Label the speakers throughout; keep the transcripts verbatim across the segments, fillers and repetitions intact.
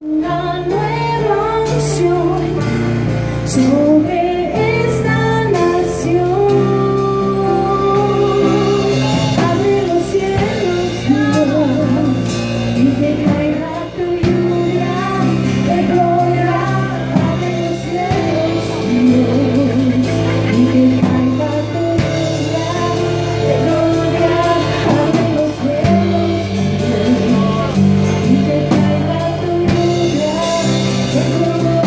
Speaker 1: Una nueva unción sobre esta nación. Abre los cielos, Dios, y que caiga tu lluvia de gloria. Abre los cielos, Dios, y que caiga tu lluvia de gloria. Abre los cielos, Dios, y que caiga tu lluvia de gloria.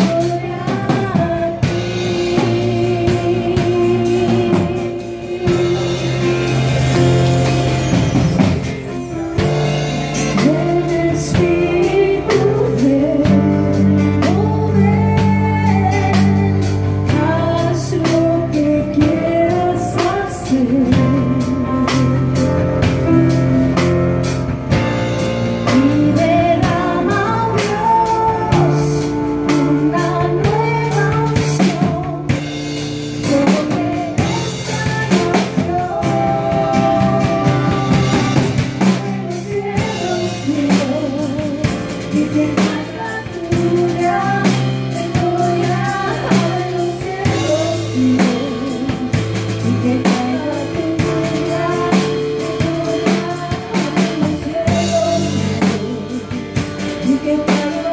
Speaker 1: You can